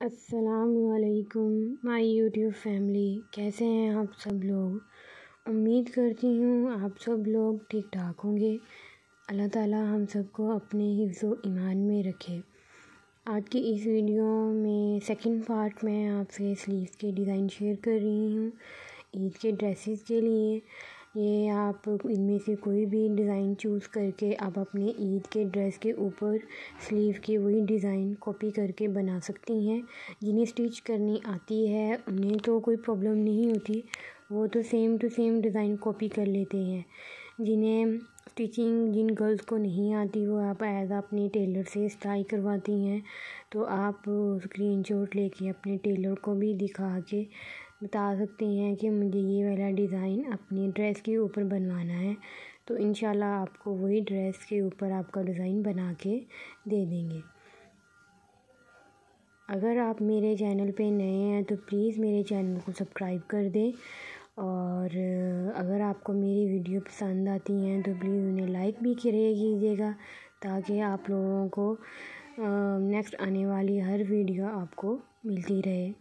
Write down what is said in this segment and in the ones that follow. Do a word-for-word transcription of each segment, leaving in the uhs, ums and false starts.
अस्सलामुअलैकुम my YouTube family, कैसे हैं आप सब लोग। उम्मीद करती हूँ आप सब लोग ठीक ठाक होंगे। अल्लाह ताला हम सबको अपने हिफ्ज़ व ईमान में रखे। आज की इस वीडियो में सेकंड पार्ट में आपसे स्लीव्स के डिज़ाइन शेयर कर रही हूँ ईद के ड्रेसेस के लिए। ये आप इनमें से कोई भी डिज़ाइन चूज़ करके आप अपने ईद के ड्रेस के ऊपर स्लीव के वही डिज़ाइन कॉपी करके बना सकती हैं। जिन्हें स्टिच करनी आती है उन्हें तो कोई प्रॉब्लम नहीं होती, वो तो same to same design copy कर लेते हैं। जिन्हें स्टिचिंग जिन गर्ल्स को नहीं आती वो आप एज अपने टेलर से सिलाई करवाती हैं, तो आप स्क्रीनशॉट लेके अपने टेलर को भी दिखा के बता सकते हैं कि मुझे ये वाला डिज़ाइन अपनी ड्रेस के ऊपर बनवाना है, तो इंशाल्लाह आपको वही ड्रेस के ऊपर आपका डिज़ाइन बना के दे देंगे। अगर आप मेरे चैनल पे नए हैं तो प्लीज़ मेरे चैनल को सब्सक्राइब कर दें, और अगर आपको मेरी वीडियो पसंद आती हैं तो प्लीज़ उन्हें लाइक भी करे कीजिएगा, ताकि आप लोगों को नेक्स्ट आने वाली हर वीडियो आपको मिलती रहे।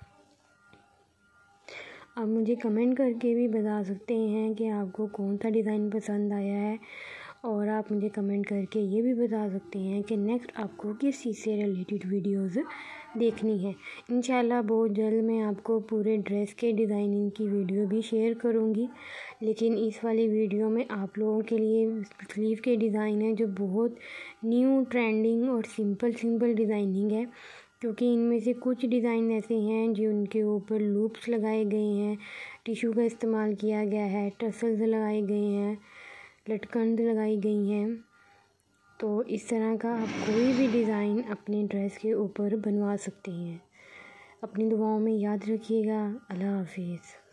आप मुझे कमेंट करके भी बता सकते हैं कि आपको कौन सा डिज़ाइन पसंद आया है, और आप मुझे कमेंट करके ये भी बता सकते हैं कि नेक्स्ट आपको किस चीज़ से रिलेटेड वीडियोस देखनी है। इंशाल्लाह बहुत जल्द मैं आपको पूरे ड्रेस के डिज़ाइनिंग की वीडियो भी शेयर करूँगी, लेकिन इस वाली वीडियो में आप लोगों के लिए स्लीव के डिज़ाइन है जो बहुत न्यू ट्रेंडिंग और सिंपल सिंपल डिज़ाइनिंग है, क्योंकि इनमें से कुछ डिज़ाइन ऐसे हैं जो उनके ऊपर लूप्स लगाए गए हैं, टिश्यू का इस्तेमाल किया गया है, टसल्स लगाए गए हैं, लटकन लगाई गई हैं। तो इस तरह का आप कोई भी डिज़ाइन अपने ड्रेस के ऊपर बनवा सकते हैं। अपनी दुआओं में याद रखिएगा। अल्लाह हाफिज़।